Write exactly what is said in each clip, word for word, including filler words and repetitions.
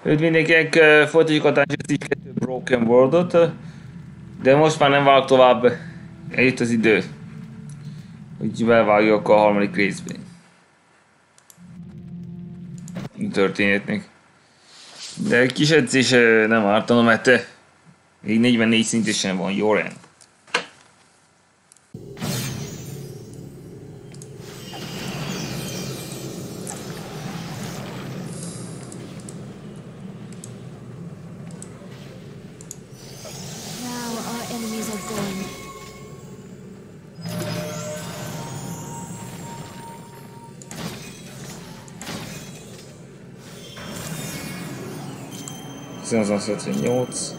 Őt mindenkinek uh, folytatjuk a Dungeons kettő Broken Worldot, uh, de most már nem vág tovább. Eljött az idő, hogy belvágjak a harmadik részbe. A történetnek. De kis edzés uh, nem ártana, mert uh, még negyvennégy szintesen van, jó rend. százhetvennyolc.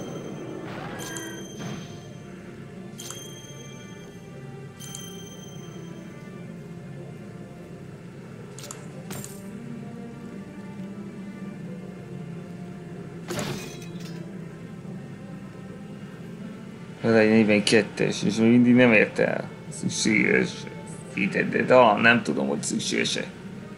Ez egy negyvenkettes, és még mindig nem érte el. Szükséges fitet, de talán nem tudom, hogy szükséges-e.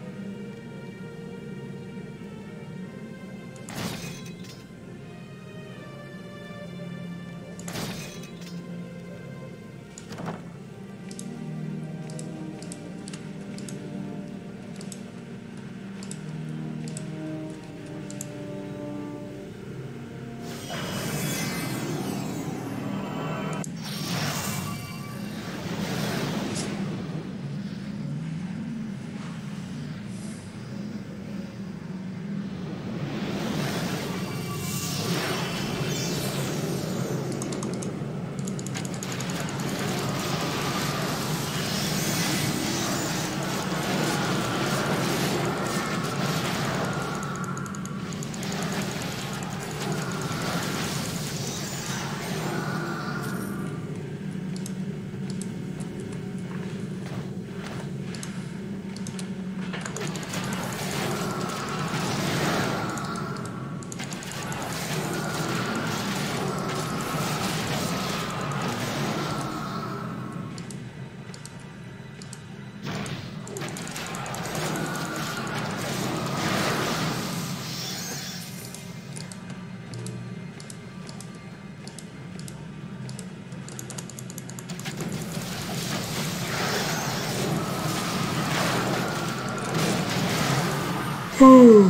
Hú.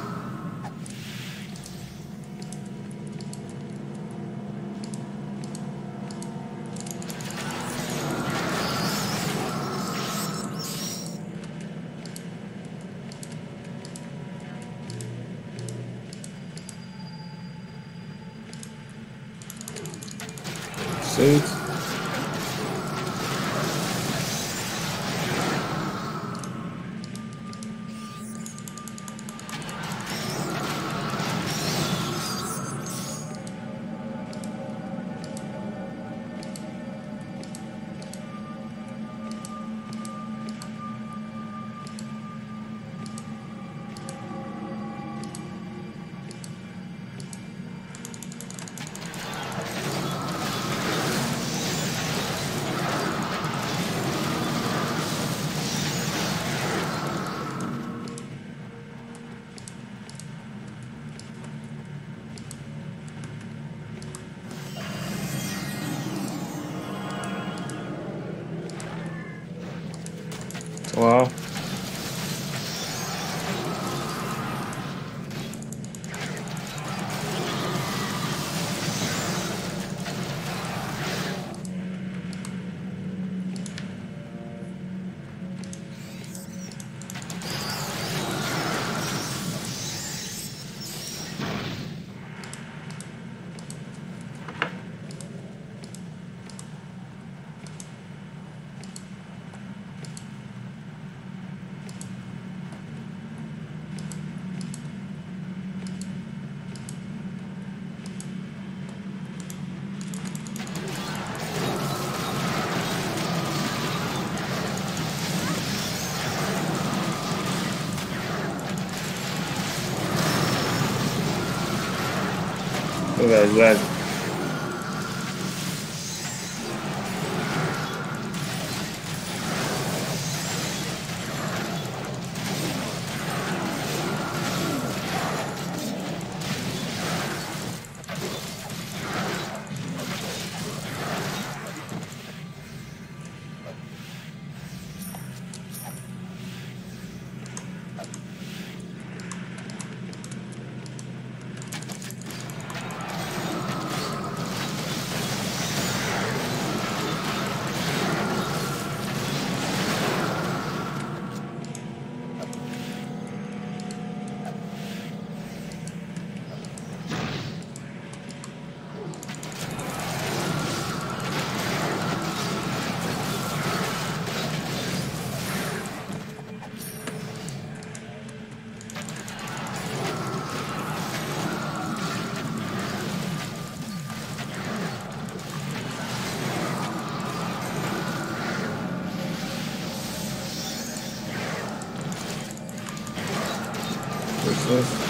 Szét. Wow. Red, red. this?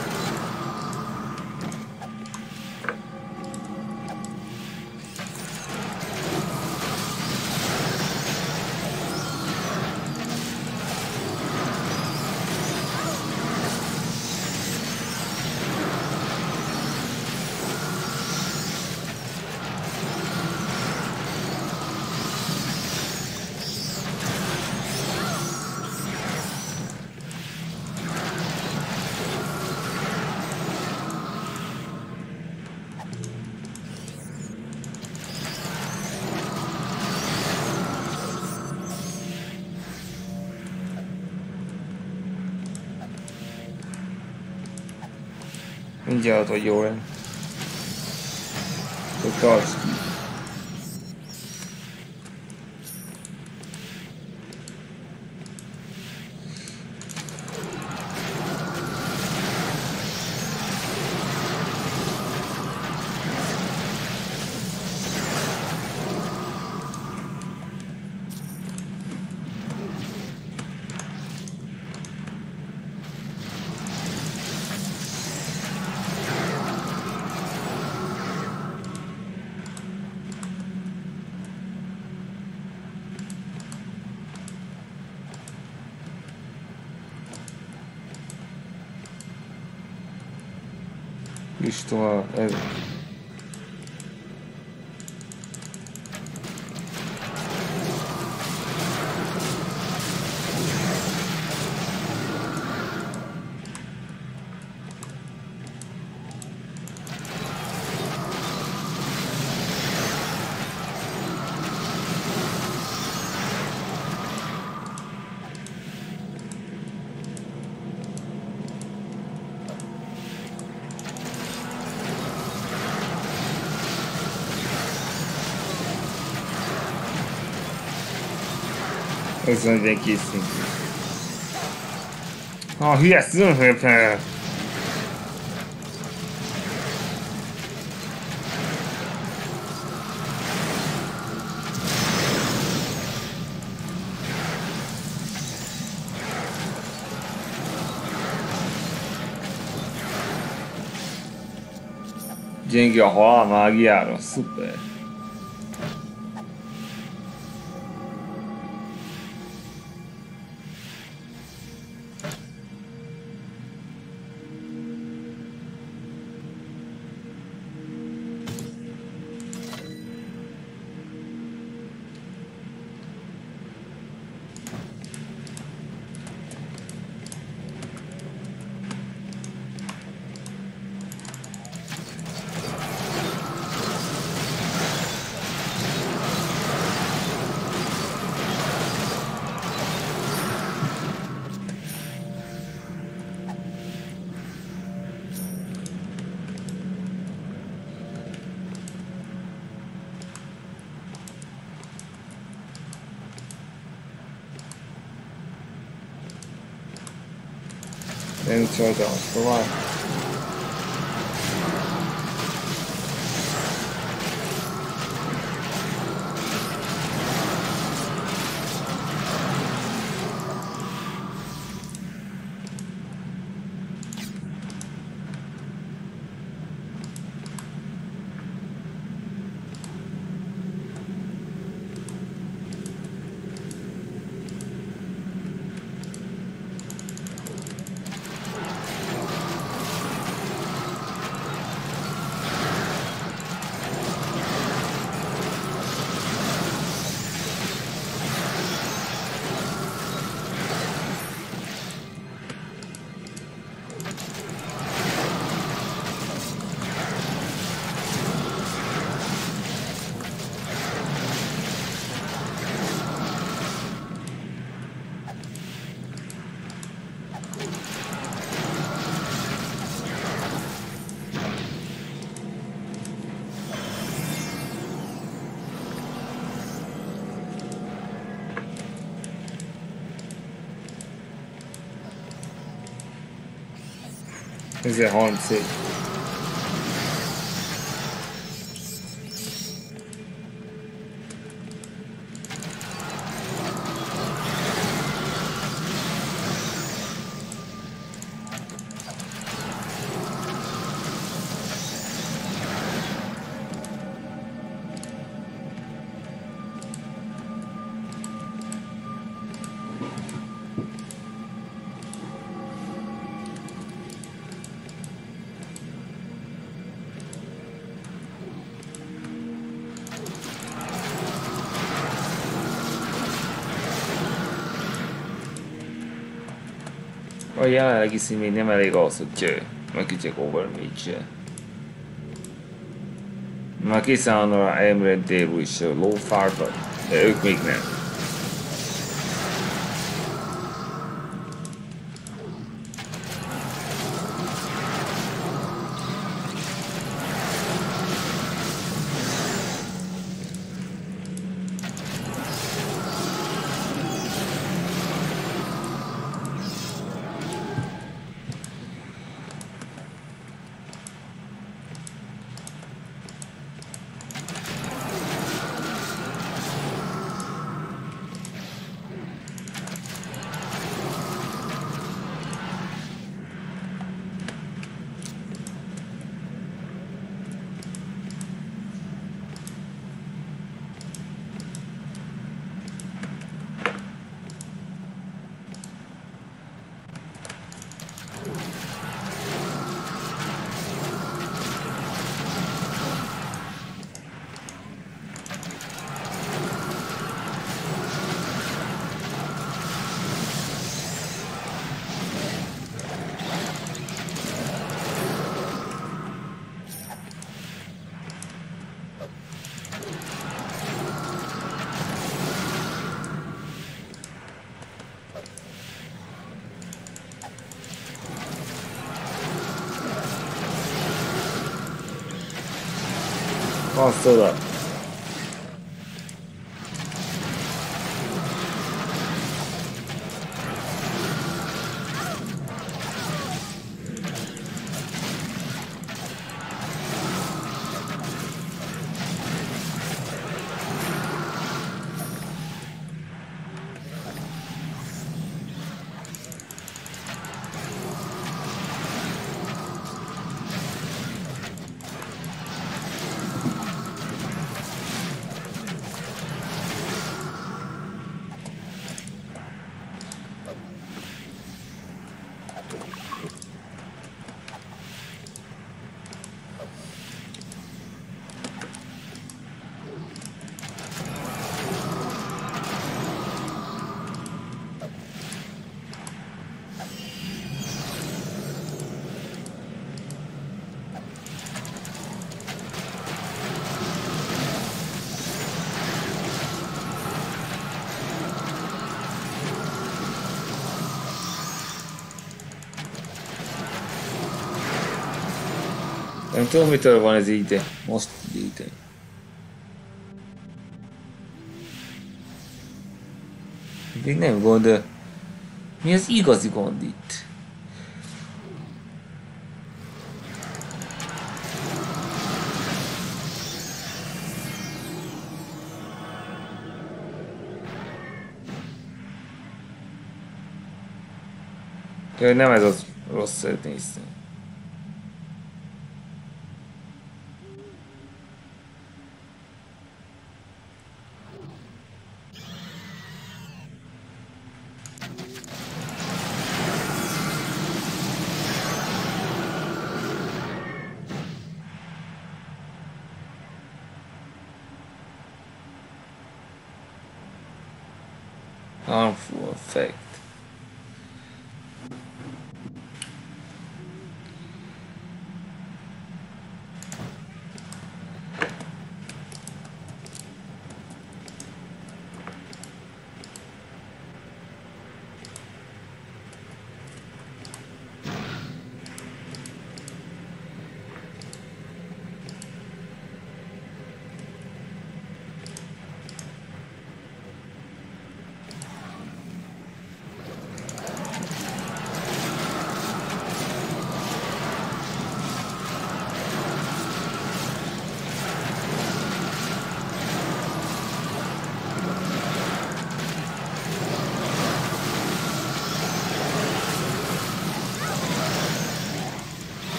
Mindjárt, hogy jó lenne. Hogy tarts ki. És tovább, ez. Ez egy készítünk. Ah, hülye szünhőpe! Gyenge a halál mágiára, szuper! Nem csodálom, tovább. ezért harmincegy. A jelenlegi szín még nem elég ahhoz, hogy megkütjek Overmage. Már készen van a Emre Déru is lófárba, de ők még nem. Azt oda. Nem tudom, mitől van ez így, de most így. Még nem gond. Mi az igazi gond itt? Jaj, nem ez az rossz nézni. Harmful effect.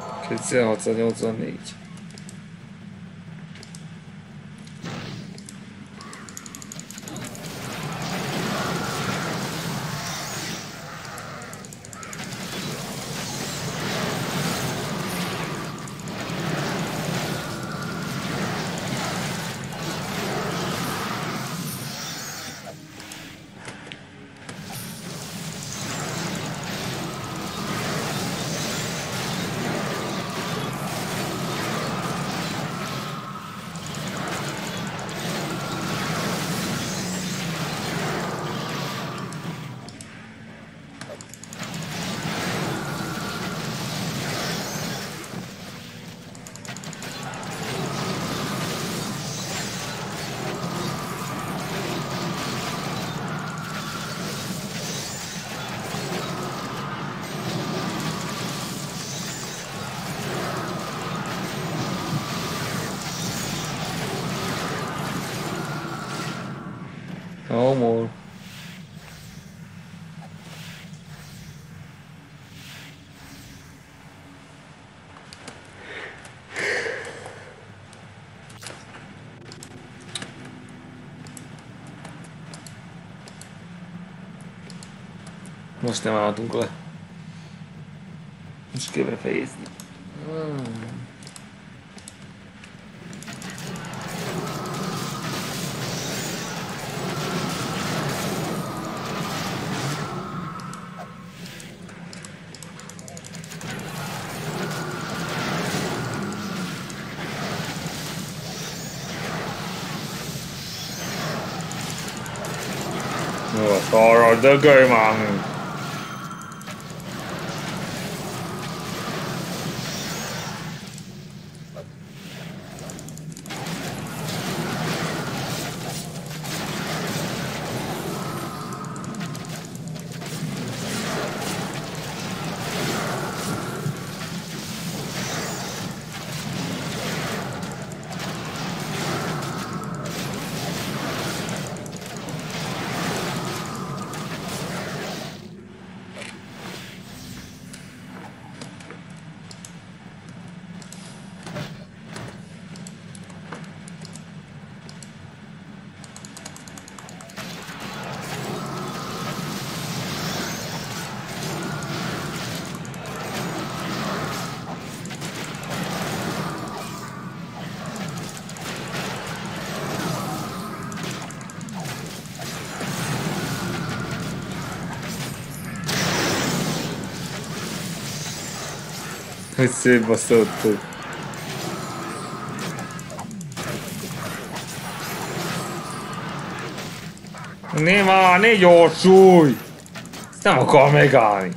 kétezer-hatszáznyolcvannégy. No more. Most nem álltunk le. Most kell befejezni. Hmm. Jó, arra dögölj már mint. Hogy szétbaszoltuk. Ne már, ne gyorsulj! Ezt nem akar megállni.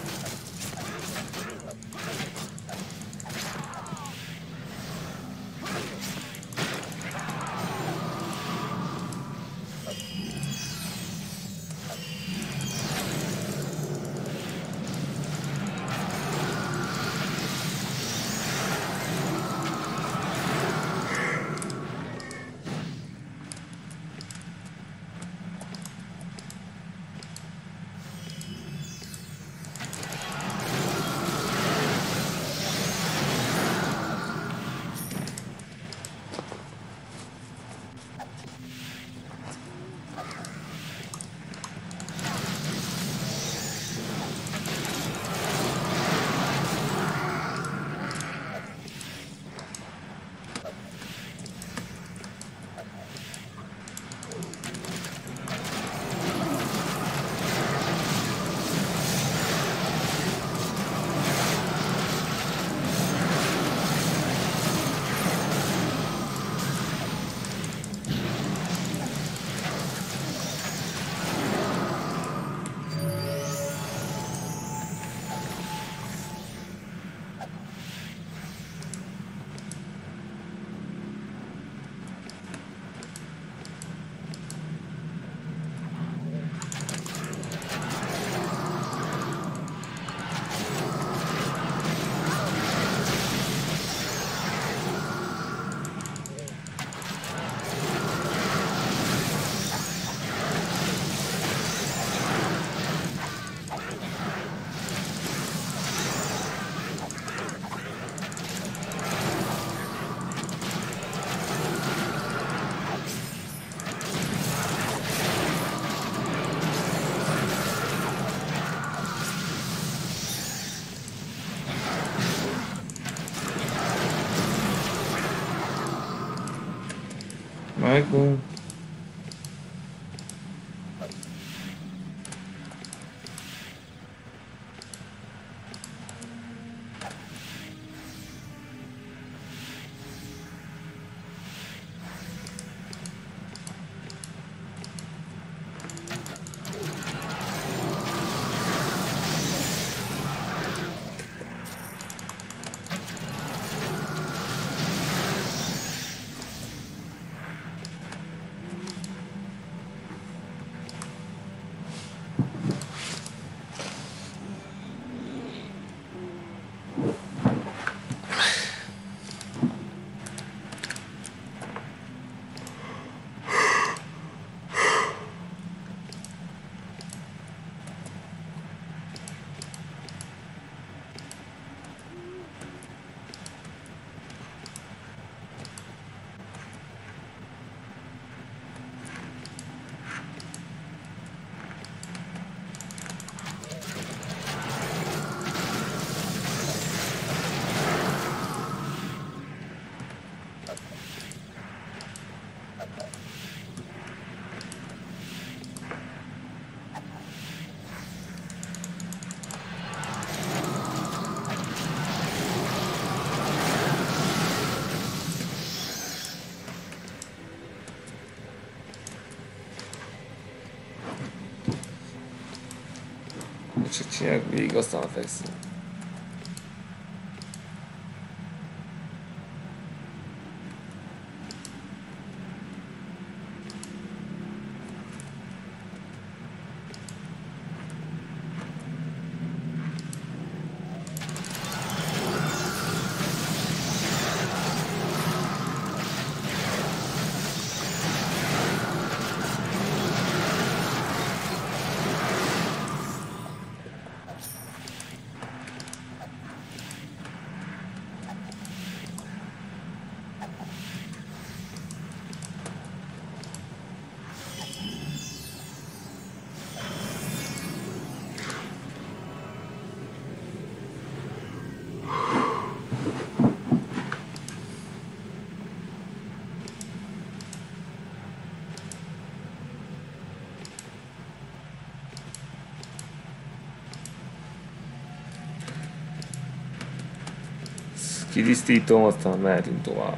Megvan. úgyse csináljuk végig, aztán fekszünk. Kitisztítom, aztán mehetünk tovább.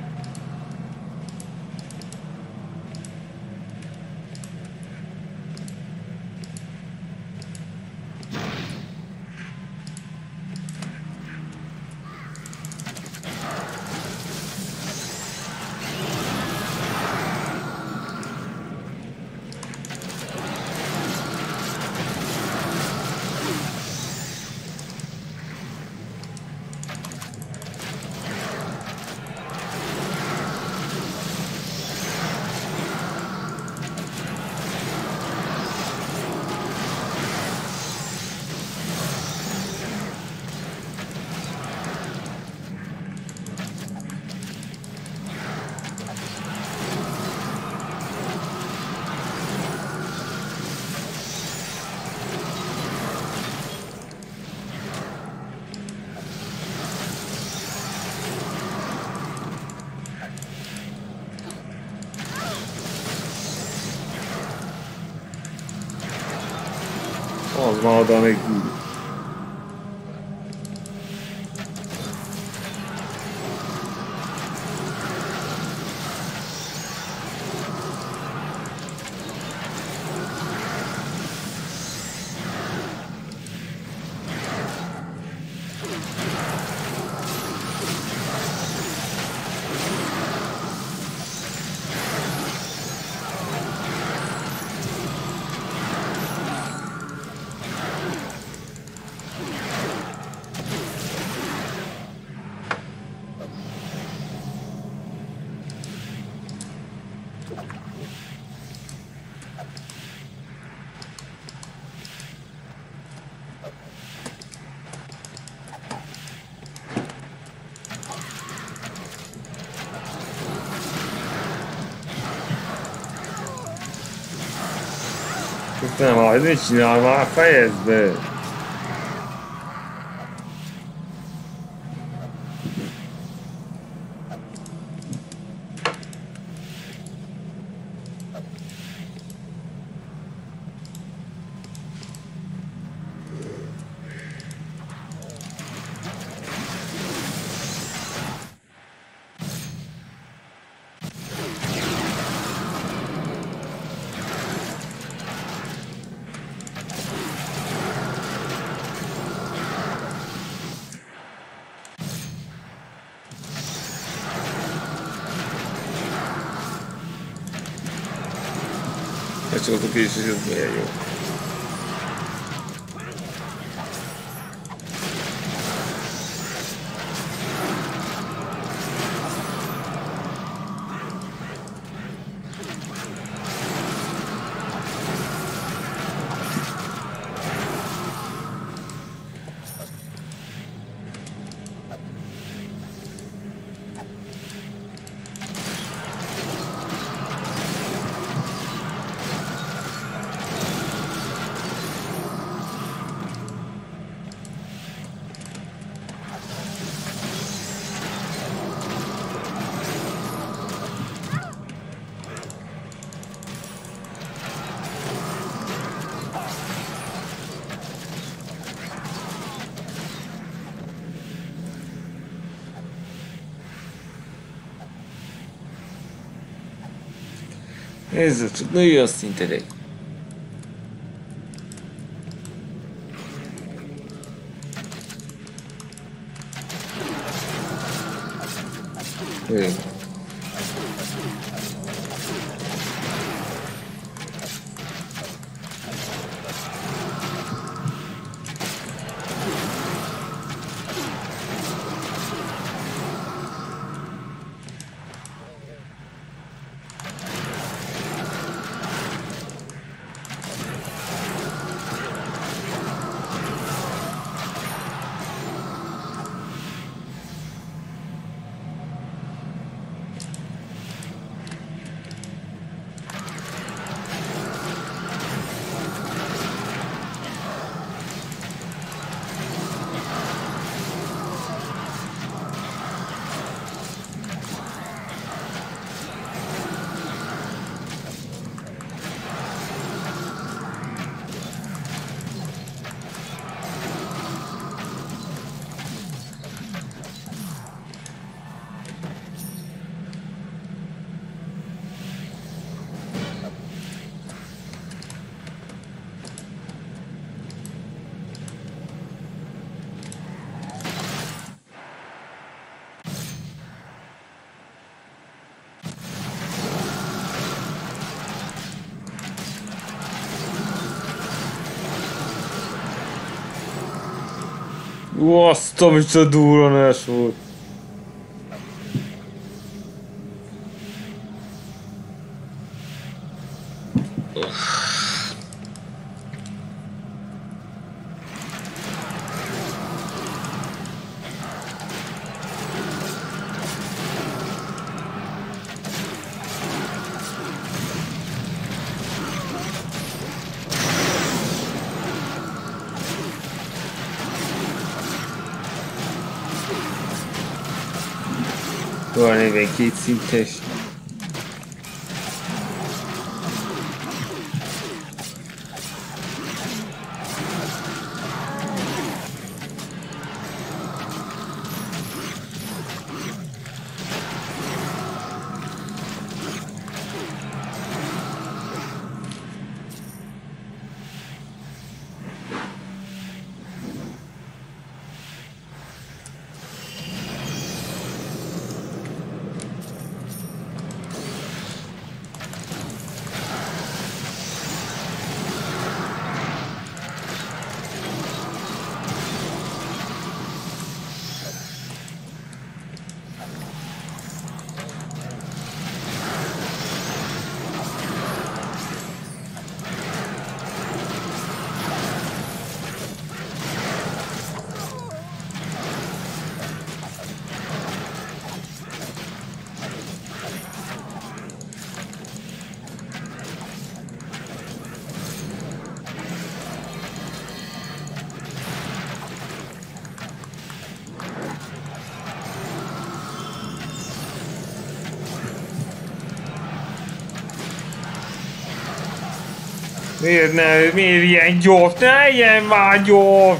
Az már oda még úgy. Nem hagyj, mit csinál már, fejezd be! Csak a kis, és ez milyen jó. Nézzük, csak nőjön szinted egy. Jó. Ú, azt a micsoda durranás volt. Van még két szintes. Miért ne, miért ilyen gyors? Ne ilyen már gyors!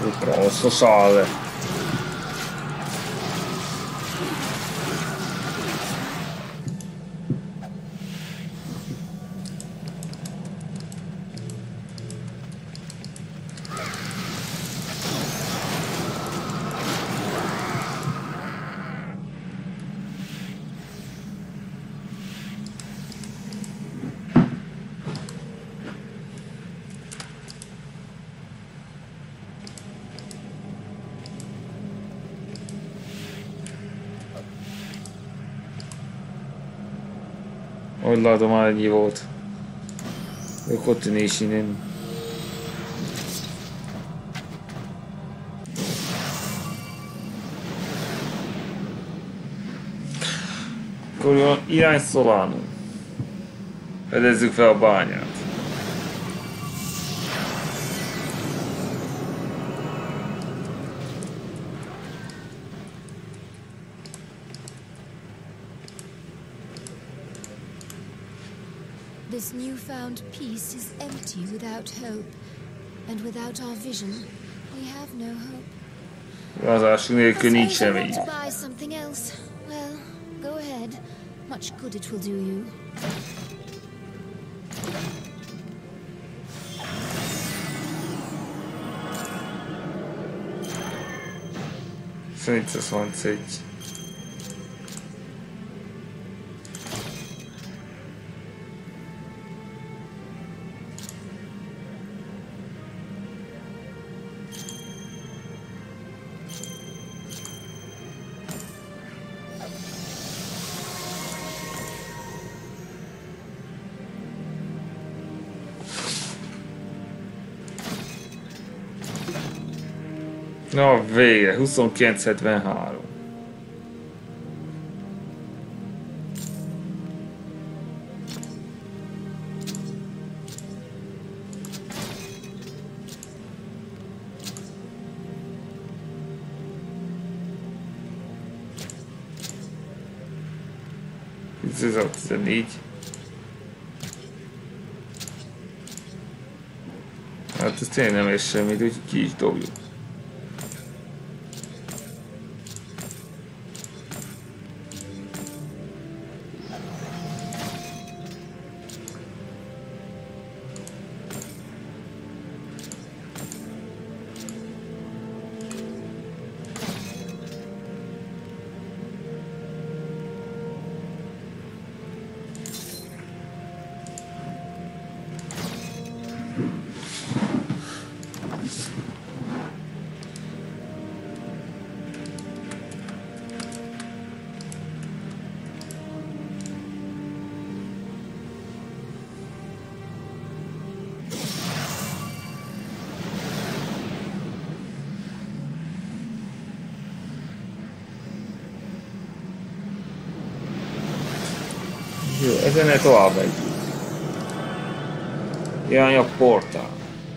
grosso sale. Hogy látom, már ennyi volt. Ők ott tűnés innen. Akkor jön irány Solánum. Fedezzük fel a bányát. This newfound peace is empty without hope, and without our vision, we have no hope. Igazásunk nélkül nincs Suppose I semmi. want to buy something else. Well, go ahead. Much good it will do you. százharmincegy. Na végre, huszonkilenc hetvenhárom. tizennégy. Hát ez tényleg nem ér semmit, úgyhogy ki is dobjuk. Jó, ezen tovább megyünk. Irány a portál.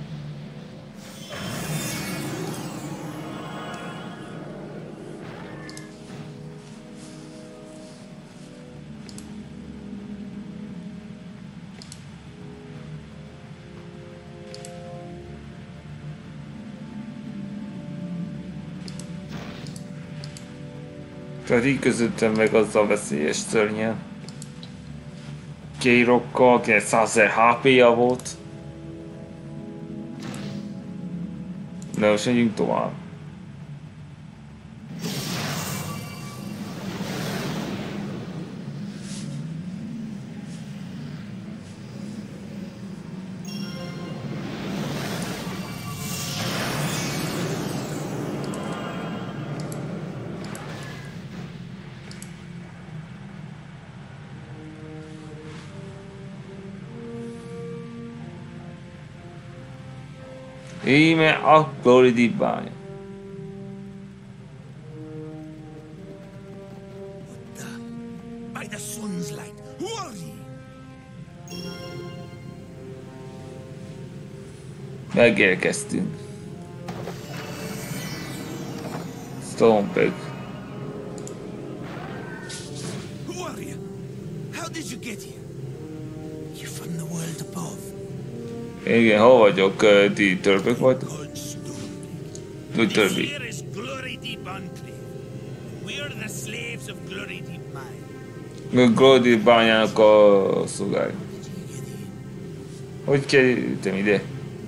Tehát így közöttem meg azzal veszélyes szörnyen. Kérokkal, akinek százezer há pé-ja volt. De most megyünk tovább. Íme a Gloridi bánya. By the sun's light, who are ye? Megérkeztünk. Stompeg. Who are you? How did you get here? You from the world above? Igen, hol vagyok? Ti törpök vagytok? Cold stone. úgy This többi. here is Glory Deep Enclave. We're the slaves of Glory Deep Mine. Glódi bányának a szolgái. Hogy kerültem ide?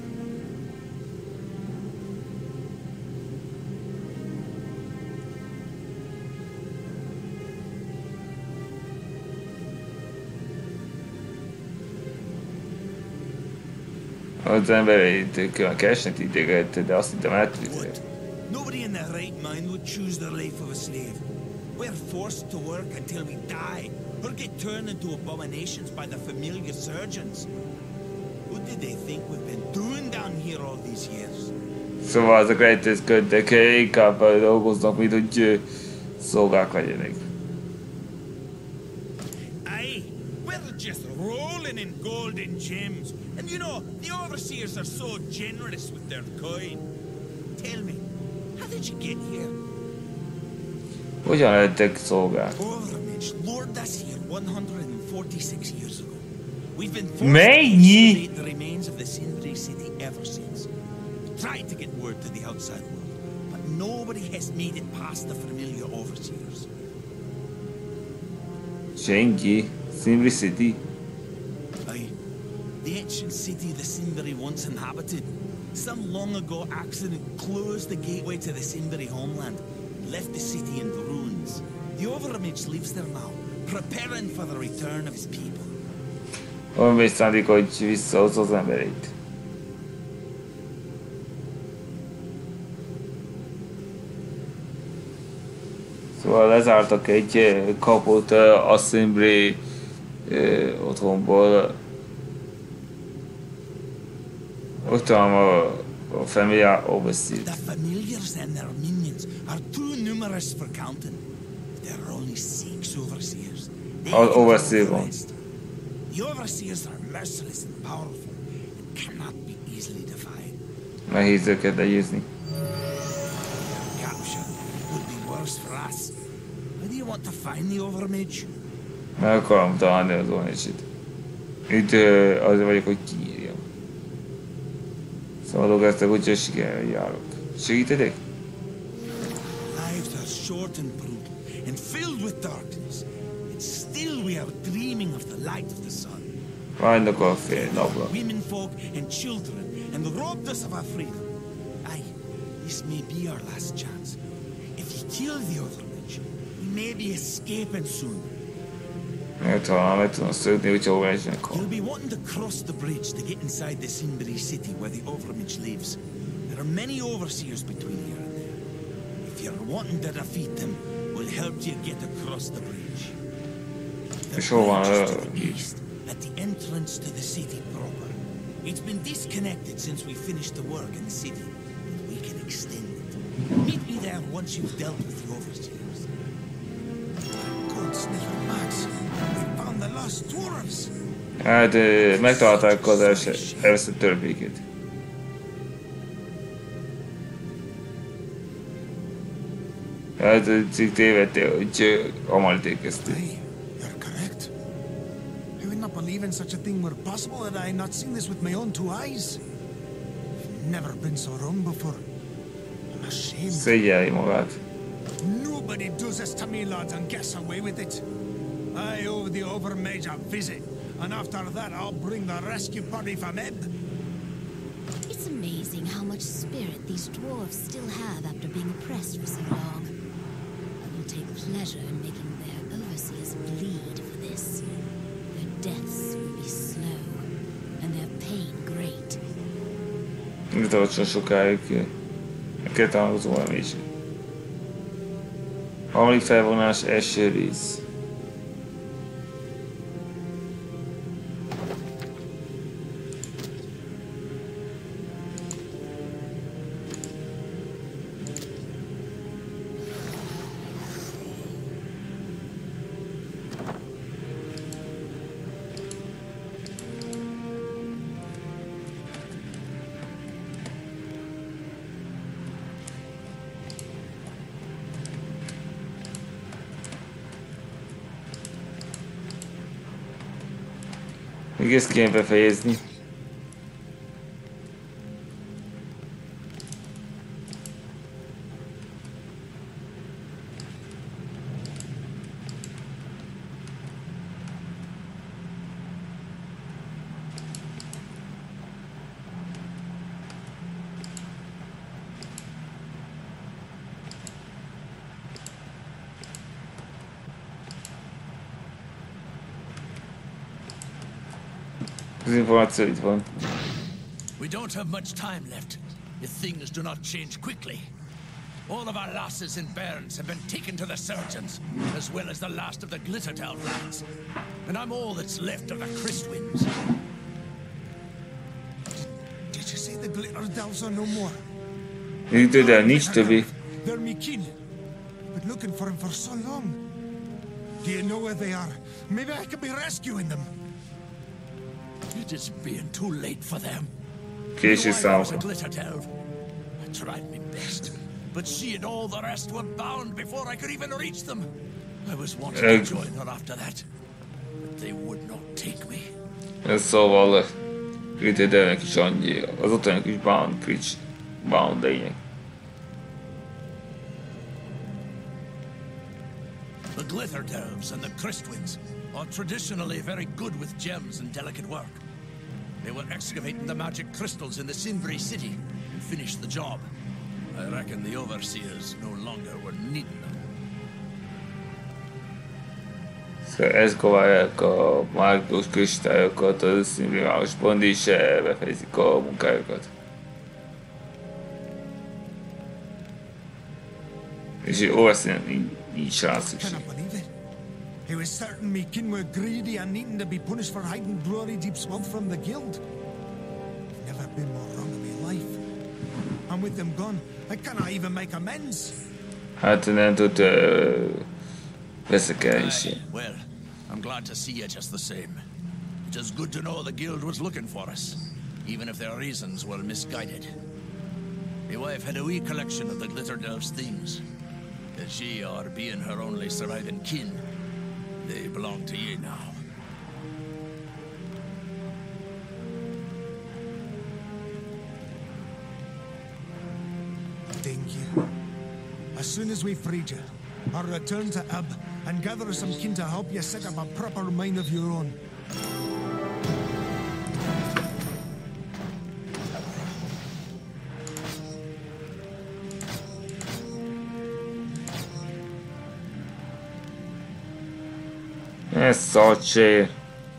Az embereit keresnek idéget, de azt hittem átvizel. Nobody in their right mind would choose the life of a slave. We're forced to work until we die, or get turned into abominations by the familiar surgeons. What did they think we've been doing down here all these years? Szóval azok rejtőzködnek, inkább dolgoznak, mint hogy szolgák legyenek. Aye, we're just rolling in gold and gems. And you know, the overseers are so generous with their coin. Tell me, how did you get here? Hogyan lettek szolgák? Overimage lured us here one hundred forty-six years ago. We've been forced Mennyi? to isolate the remains of the Sindri city ever since. We tried to get word to the outside world, but nobody has made it past the familiar overseers. Senki? Sindri City? Aye. The ancient city the Sindri once inhabited. Some long ago accident closed the gateway to the Sindri homeland and left the city in ruins. The Overimage lives there now, preparing for the return of his people. Van még szándék, hogy visszahozza az embereit. Szóval lezártak egy kaput a Sindri otthonból. Ott van a, a Familiar Overseer. The familiars and their minions are too numerous for counting. There are only six overseers. They All control overseer the one. rest. The overseers are merciless and powerful and cannot be easily defied. Nehéz őket legyőzni. Their capture would be worse for us. Where do you want to find the Overimage? Meg akarom találni az Overimage-et. Itt azért vagyok, hogy kinyírjam. Szóval dolgoztak, úgyhogy sikerrel járok. Segítetek? Lives are short and brutal and filled with darkness. And still we are dreaming of the light of the sun. Várnak a fél napra. Women folk and children, and robbed us of our freedom. Aye, this may be our last chance. If you kill the Overimage, we may be escaping soon. Mert talán meg tudom szökni, hogyha Overimage-nek hal. You'll be wanting to cross the bridge to get inside the Sindri city where the Overimage lives. There are many overseers between here and there. If you're wanting to defeat them, we'll help you get across the bridge. The És hol van bridge is a... to the east, at the entrance to the city proper. It's been disconnected since we finished the work in the city, but we can extend it. Meet me there once you've dealt with the overseers. Good sniffing Max. We found the lost dwarves. Hát ö, megtalálták az első, először törpéket. Hát cikk tévedtél, hogy Amalit kezdték. Aye, you're correct. I would not believe in such a thing were possible had I not seen this with my own two eyes. I've never been so wrong before. I'm ashamed. Szégyelli magát. Nobody does this to me, lads, and gets away with it. I owe the Overmage a visit, and after that I'll bring the rescue party from Ebb. It's amazing how much spirit these dwarves still have after being oppressed for so long. I will take pleasure in making their overseers bleed for this. Their deaths will be slow, and their pain great. Ne tartson sokáig. Kell találni az Overimage-et. Harmadik felvonás, első rész. Még ezt kéne befejezni. Az információ itt van. We don't have much time left if things do not change quickly. All of our losses in Bairns have been taken to the surgeons, as well as the last of the Glitterdelve lads. And I'm all that's left of the Christwinds. Did, did you say the Glitterdelves are no more? Glitterdelve nincs többi. They're me kin. Been looking for them for so long. Do you know where they are? Maybe I could be rescuing them. It is being too late for them. Késő Számomra. számomra. I tried my best, but she and all the rest were bound before I could even reach them. I was wanting Uh, to join her after that, but they would not take me. Ez szóval Glitterdelve-nek is annyi, az ottaniak is bound creature, bound lények. The Glitterdelves and the Christwinds are traditionally very good with gems and delicate work. They were excavating the magic crystals in the Sinbri city and finished the job. I reckon the overseers no longer were needing them. Szóval exkaválják a mágikus kristályokat az Sinbri városban, és befejezik a munkájukat. És egy overseer nincs rá szükség. Cannot believe it. He was certain me kin were greedy and needing to be punished for hiding glory deep's wealth from the guild. I've never been more wrong in my life. And with them gone, I cannot even make amends. Hát nem tud uh, veszekelni is. Aye, well, I'm glad to see you just the same. It is good to know the guild was looking for us, even if their reasons were misguided. My wife had a wee collection of the Glitterdelve's things. As she are being her only surviving kin, they belong to you now. Thank you. As soon as we freed you, I'll return to Ab and gather some kin to help you set up a proper mine of your own. Ez szarcsér.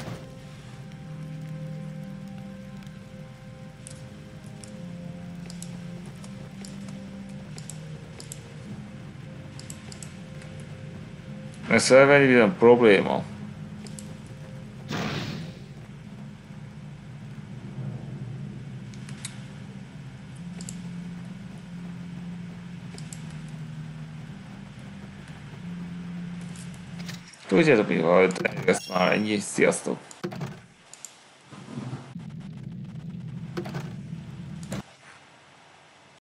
Ez felvenni ilyen probléma. Tudjátok mi volt, ez már ennyi, sziasztok!